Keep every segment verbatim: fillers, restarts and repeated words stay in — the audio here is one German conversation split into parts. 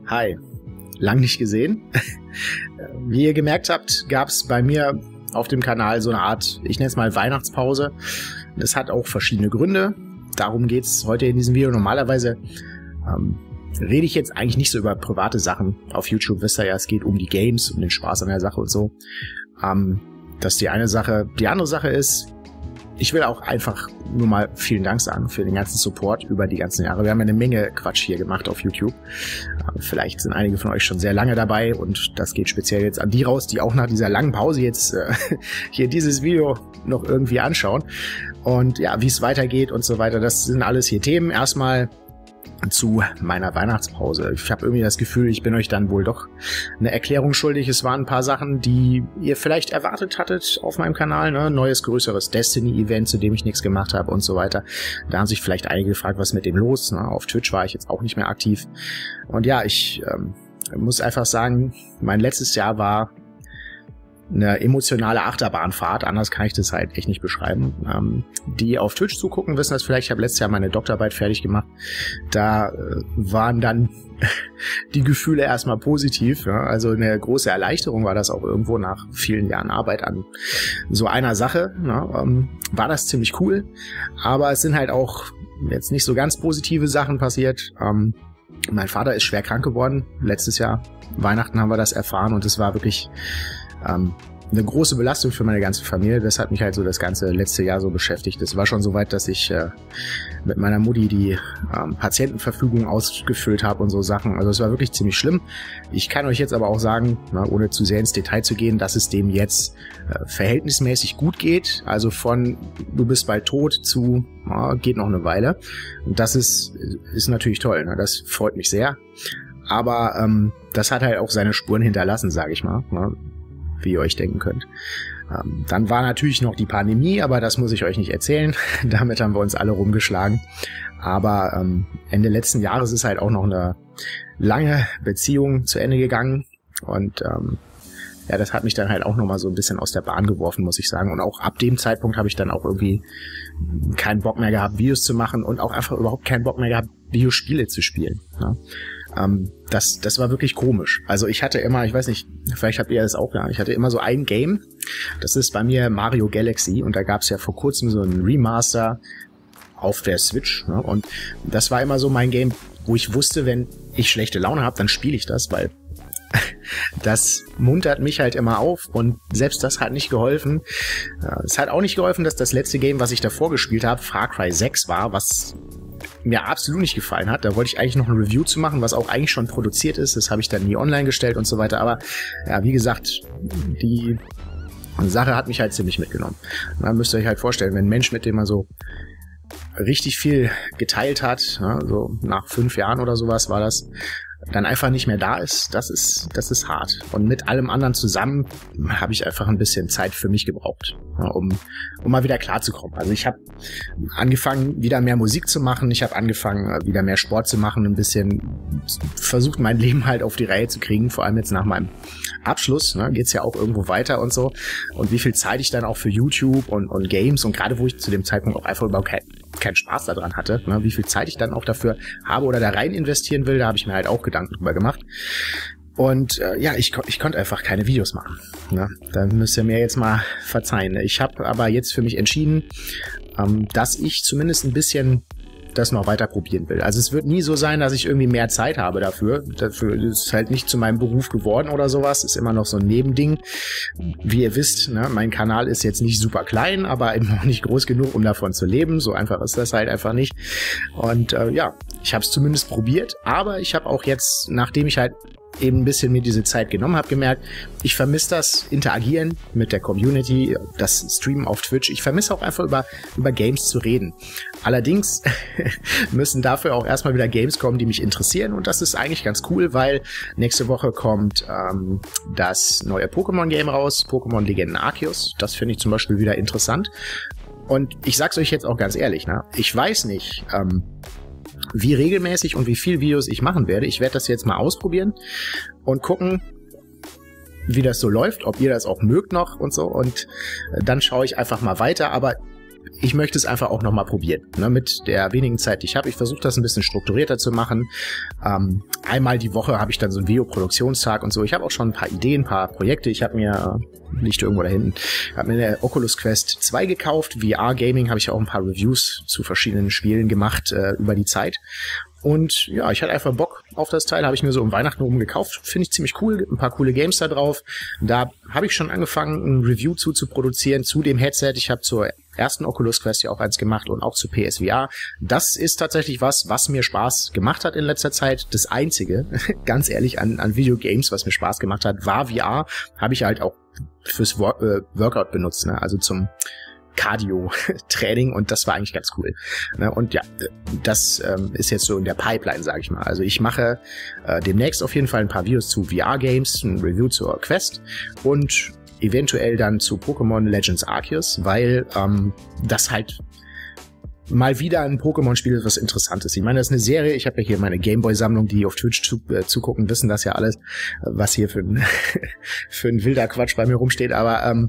Hi, lang nicht gesehen. Wie ihr gemerkt habt, gab es bei mir auf dem Kanal so eine Art, ich nenne es mal Weihnachtspause. Das hat auch verschiedene Gründe. Darum geht es heute in diesem Video. Normalerweise ähm, rede ich jetzt eigentlich nicht so über private Sachen auf YouTube. Wisst ihr ja, es geht um die Games, um den Spaß an der Sache und so. Ähm, das ist die eine Sache. Die andere Sache ist, ich will auch einfach nur mal vielen Dank sagen für den ganzen Support über die ganzen Jahre. Wir haben eine Menge Quatsch hier gemacht auf YouTube. Vielleicht sind einige von euch schon sehr lange dabei und das geht speziell jetzt an die raus, die auch nach dieser langen Pause jetzt äh, hier dieses Video noch irgendwie anschauen. Und ja, wie es weitergeht und so weiter, das sind alles hier Themen. Erstmal zu meiner Weihnachtspause. Ich habe irgendwie das Gefühl, ich bin euch dann wohl doch eine Erklärung schuldig. Es waren ein paar Sachen, die ihr vielleicht erwartet hattet auf meinem Kanal. Ne? Neues, größeres Destiny-Event, zu dem ich nichts gemacht habe und so weiter. Da haben sich vielleicht einige gefragt, was ist mit dem los? Ne? Auf Twitch war ich jetzt auch nicht mehr aktiv. Und ja, ich ähm, muss einfach sagen, mein letztes Jahr war eine emotionale Achterbahnfahrt, anders kann ich das halt echt nicht beschreiben. Ähm, die auf Twitch zugucken, wissen das vielleicht. Ich habe letztes Jahr meine Doktorarbeit fertig gemacht. Da äh, waren dann die Gefühle erstmal positiv. Ja? Also eine große Erleichterung war das auch irgendwo nach vielen Jahren Arbeit an so einer Sache. Ja? Ähm, war das ziemlich cool. Aber es sind halt auch jetzt nicht so ganz positive Sachen passiert. Ähm, mein Vater ist schwer krank geworden. Letztes Jahr Weihnachten haben wir das erfahren und es war wirklich Ähm, eine große Belastung für meine ganze Familie. Das hat mich halt so das ganze letzte Jahr so beschäftigt. Es war schon so weit, dass ich äh, mit meiner Mutti die ähm, Patientenverfügung ausgefüllt habe und so Sachen. Also es war wirklich ziemlich schlimm. Ich kann euch jetzt aber auch sagen, na, ohne zu sehr ins Detail zu gehen, dass es dem jetzt äh, verhältnismäßig gut geht. Also von du bist bald tot zu na, geht noch eine Weile. Und das ist, ist natürlich toll. Ne? Das freut mich sehr. Aber ähm, das hat halt auch seine Spuren hinterlassen, sage ich mal. Ne? Wie ihr euch denken könnt. Ähm, dann war natürlich noch die Pandemie, aber das muss ich euch nicht erzählen. Damit haben wir uns alle rumgeschlagen. Aber ähm, Ende letzten Jahres ist halt auch noch eine lange Beziehung zu Ende gegangen. Und ähm, ja, das hat mich dann halt auch nochmal so ein bisschen aus der Bahn geworfen, muss ich sagen. Und auch ab dem Zeitpunkt habe ich dann auch irgendwie keinen Bock mehr gehabt, Videos zu machen und auch einfach überhaupt keinen Bock mehr gehabt, Videospiele zu spielen. Ne? Ähm, das, das war wirklich komisch. Also ich hatte immer, ich weiß nicht, vielleicht habt ihr das auch gar nicht, ich hatte immer so ein Game, das ist bei mir Mario Galaxy und da gab es ja vor kurzem so ein Remaster auf der Switch. Ne? Und das war immer so mein Game, wo ich wusste, wenn ich schlechte Laune habe, dann spiele ich das, weil das muntert mich halt immer auf und selbst das hat nicht geholfen. Es hat auch nicht geholfen, dass das letzte Game, was ich davor gespielt habe, Far Cry sechs war, was mir absolut nicht gefallen hat. Da wollte ich eigentlich noch ein Review zu machen, was auch eigentlich schon produziert ist. Das habe ich dann nie online gestellt und so weiter. Aber ja, wie gesagt, die Sache hat mich halt ziemlich mitgenommen. Da müsst ihr euch halt vorstellen, wenn ein Mensch, mit dem man so richtig viel geteilt hat, ja, so nach fünf Jahren oder sowas war das, dann einfach nicht mehr da ist, das ist, das ist hart. Und mit allem anderen zusammen habe ich einfach ein bisschen Zeit für mich gebraucht, ja, um, um mal wieder klarzukommen. Also ich habe angefangen, wieder mehr Musik zu machen. Ich habe angefangen, wieder mehr Sport zu machen, ein bisschen versucht, mein Leben halt auf die Reihe zu kriegen. Vor allem jetzt nach meinem Abschluss, ne, geht's ja auch irgendwo weiter und so. Und wie viel Zeit ich dann auch für YouTube und, und Games und gerade wo ich zu dem Zeitpunkt auch einfach überhaupt kein, keinen Spaß daran hatte, ne, wie viel Zeit ich dann auch dafür habe oder da rein investieren will, da habe ich mir halt auch Gedanken drüber gemacht. Und äh, ja, ich, ich konnte einfach keine Videos machen. Ne? Da müsst ihr mir jetzt mal verzeihen. Ich habe aber jetzt für mich entschieden, ähm, dass ich zumindest ein bisschen das noch weiter probieren will. Also es wird nie so sein, dass ich irgendwie mehr Zeit habe dafür. Dafür ist es halt nicht zu meinem Beruf geworden oder sowas. Ist immer noch so ein Nebending. Wie ihr wisst, ne, mein Kanal ist jetzt nicht super klein, aber eben noch nicht groß genug, um davon zu leben. So einfach ist das halt einfach nicht. Und äh, ja, ich habe es zumindest probiert, aber ich habe auch jetzt, nachdem ich halt eben ein bisschen mir diese Zeit genommen habe, gemerkt, ich vermisse das Interagieren mit der Community, das Streamen auf Twitch. Ich vermisse auch einfach über, über Games zu reden. Allerdings müssen dafür auch erstmal wieder Games kommen, die mich interessieren und das ist eigentlich ganz cool, weil nächste Woche kommt ähm, das neue Pokémon-Game raus, Pokémon Legenden Arceus. Das finde ich zum Beispiel wieder interessant. Und ich sag's euch jetzt auch ganz ehrlich, ne? Ich weiß nicht, ähm, wie regelmäßig und wie viel Videos ich machen werde. Ich werde das jetzt mal ausprobieren und gucken, wie das so läuft, ob ihr das auch mögt noch und so. Und dann schaue ich einfach mal weiter. Aber ich möchte es einfach auch nochmal probieren, ne, mit der wenigen Zeit, die ich habe. Ich versuche das ein bisschen strukturierter zu machen. Ähm, einmal die Woche habe ich dann so einen Videoproduktionstag und so. Ich habe auch schon ein paar Ideen, ein paar Projekte. Ich habe mir, liegt irgendwo da hinten, habe mir eine Oculus Quest zwei gekauft. V R-Gaming habe ich auch ein paar Reviews zu verschiedenen Spielen gemacht äh, über die Zeit. Und ja, ich hatte einfach Bock auf das Teil, habe ich mir so um Weihnachten oben gekauft. Finde ich ziemlich cool, gibt ein paar coole Games da drauf. Da habe ich schon angefangen, ein Review zu, zu produzieren zu dem Headset. Ich habe zur ersten Oculus Quest ja auch eins gemacht und auch zu P S V R. Das ist tatsächlich was, was mir Spaß gemacht hat in letzter Zeit. Das Einzige, ganz ehrlich, an, an Videogames, was mir Spaß gemacht hat, war V R. Habe ich halt auch fürs Wor- äh, Workout benutzt, ne? Also zum Cardio-Training, und das war eigentlich ganz cool. Und ja, das ähm, ist jetzt so in der Pipeline, sage ich mal. Also ich mache äh, demnächst auf jeden Fall ein paar Videos zu V R-Games, ein Review zur Quest und eventuell dann zu Pokémon Legends Arceus, weil ähm, das halt mal wieder ein Pokémon-Spiel ist, was interessant ist. Ich meine, das ist eine Serie, ich habe ja hier meine Gameboy-Sammlung, die auf Twitch zu, äh, zugucken, wissen das ja alles, was hier für ein, für ein wilder Quatsch bei mir rumsteht, aber ähm,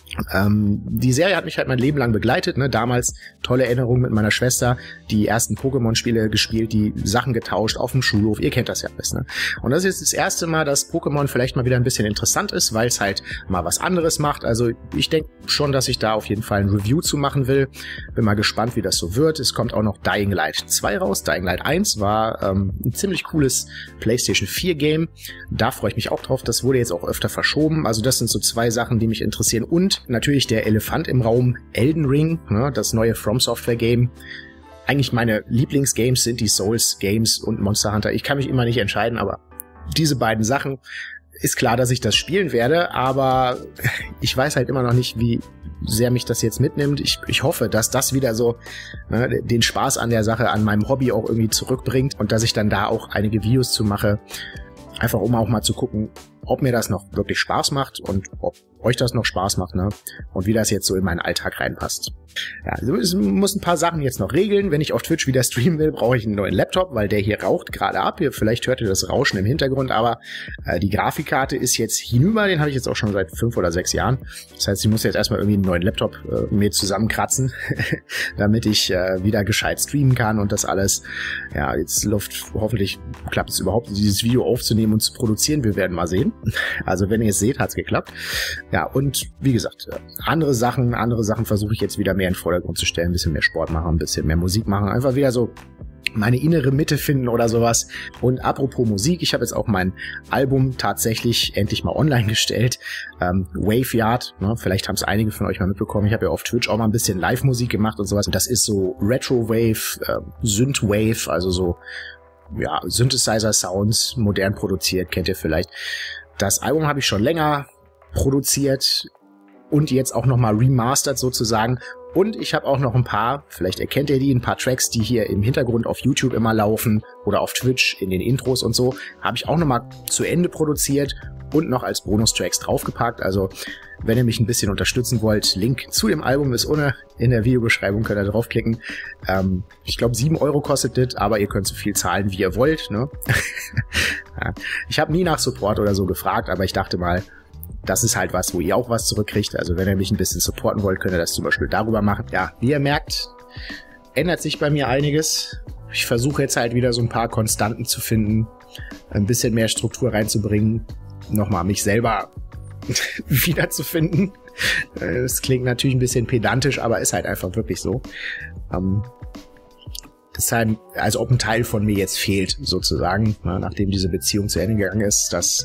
Ähm, die Serie hat mich halt mein Leben lang begleitet, ne? Damals tolle Erinnerungen mit meiner Schwester, die ersten Pokémon-Spiele gespielt, die Sachen getauscht auf dem Schulhof, ihr kennt das ja alles, ne? Und das ist jetzt das erste Mal, dass Pokémon vielleicht mal wieder ein bisschen interessant ist, weil es halt mal was anderes macht. Also ich denke schon, dass ich da auf jeden Fall ein Review zu machen will. Bin mal gespannt, wie das so wird. Es kommt auch noch Dying Light zwei raus. Dying Light eins war ähm, ein ziemlich cooles PlayStation vier Game. Da freue ich mich auch drauf. Das wurde jetzt auch öfter verschoben. Also das sind so zwei Sachen, die mich interessieren. Und natürlich der Elefant im Raum, Elden Ring, ne, das neue From Software Game. Eigentlich meine Lieblingsgames sind die Souls Games und Monster Hunter. Ich kann mich immer nicht entscheiden, aber diese beiden Sachen, ist klar, dass ich das spielen werde, aber ich weiß halt immer noch nicht, wie sehr mich das jetzt mitnimmt. Ich, ich hoffe, dass das wieder so ne, den Spaß an der Sache, an meinem Hobby auch irgendwie zurückbringt und dass ich dann da auch einige Videos zu mache, einfach um auch mal zu gucken, ob mir das noch wirklich Spaß macht und ob euch das noch Spaß macht, ne? Und wie das jetzt so in meinen Alltag reinpasst. Ja, also ich muss ein paar Sachen jetzt noch regeln. Wenn ich auf Twitch wieder streamen will, brauche ich einen neuen Laptop, weil der hier raucht gerade ab. Hier, vielleicht hört ihr das Rauschen im Hintergrund, aber äh, die Grafikkarte ist jetzt hinüber. Den habe ich jetzt auch schon seit fünf oder sechs Jahren. Das heißt, ich muss jetzt erstmal irgendwie einen neuen Laptop äh, mir zusammenkratzen, damit ich äh, wieder gescheit streamen kann und das alles. Ja, jetzt läuft, hoffentlich klappt es überhaupt, dieses Video aufzunehmen und zu produzieren. Wir werden mal sehen. Also wenn ihr es seht, hat es geklappt. Ja, und wie gesagt, andere Sachen, andere Sachen versuche ich jetzt wieder mehr in den Vordergrund zu stellen, ein bisschen mehr Sport machen, ein bisschen mehr Musik machen, einfach wieder so meine innere Mitte finden oder sowas. Und apropos Musik, ich habe jetzt auch mein Album tatsächlich endlich mal online gestellt, ähm, Waveyard, ne? Vielleicht haben es einige von euch mal mitbekommen, ich habe ja auf Twitch auch mal ein bisschen Live-Musik gemacht und sowas. Und das ist so Retro-Wave, äh, Synth-Wave, also so ja, Synthesizer-Sounds, modern produziert, kennt ihr vielleicht. Das Album habe ich schon länger produziert und jetzt auch nochmal remastert sozusagen. Und ich habe auch noch ein paar, vielleicht erkennt ihr die, ein paar Tracks, die hier im Hintergrund auf YouTube immer laufen oder auf Twitch in den Intros und so, habe ich auch nochmal zu Ende produziert und noch als Bonustracks draufgepackt. Also wenn ihr mich ein bisschen unterstützen wollt, Link zu dem Album ist ohne in der Videobeschreibung, könnt ihr draufklicken. Ähm, ich glaube sieben Euro kostet das, aber ihr könnt so viel zahlen, wie ihr wollt. Ne? Ja. Ich habe nie nach Support oder so gefragt, aber ich dachte mal, das ist halt was, wo ihr auch was zurückkriegt. Also wenn ihr mich ein bisschen supporten wollt, könnt ihr das zum Beispiel darüber machen. Ja, wie ihr merkt, ändert sich bei mir einiges. Ich versuche jetzt halt wieder so ein paar Konstanten zu finden, ein bisschen mehr Struktur reinzubringen, nochmal mich selber wiederzufinden. Das klingt natürlich ein bisschen pedantisch, aber ist halt einfach wirklich so. Ähm, das ist halt, als ob ein Teil von mir jetzt fehlt, sozusagen, nachdem diese Beziehung zu Ende gegangen ist. Das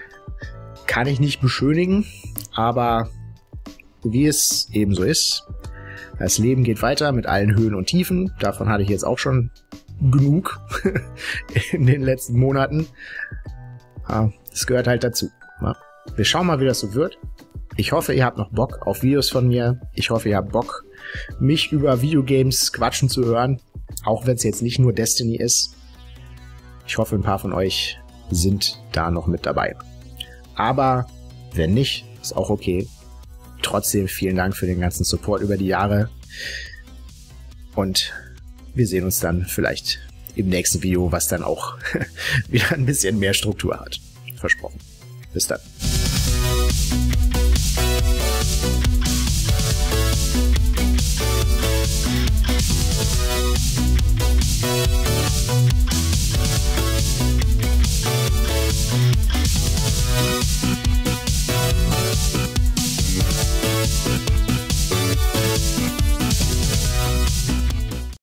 kann ich nicht beschönigen, aber wie es eben so ist, das Leben geht weiter mit allen Höhen und Tiefen. Davon hatte ich jetzt auch schon genug in den letzten Monaten. Das gehört halt dazu. Wir schauen mal, wie das so wird. Ich hoffe, ihr habt noch Bock auf Videos von mir. Ich hoffe, ihr habt Bock, mich über Videogames quatschen zu hören, auch wenn es jetzt nicht nur Destiny ist. Ich hoffe, ein paar von euch sind da noch mit dabei. Aber wenn nicht, ist auch okay. Trotzdem vielen Dank für den ganzen Support über die Jahre. Und wir sehen uns dann vielleicht im nächsten Video, was dann auch wieder ein bisschen mehr Struktur hat. Versprochen. Bis dann.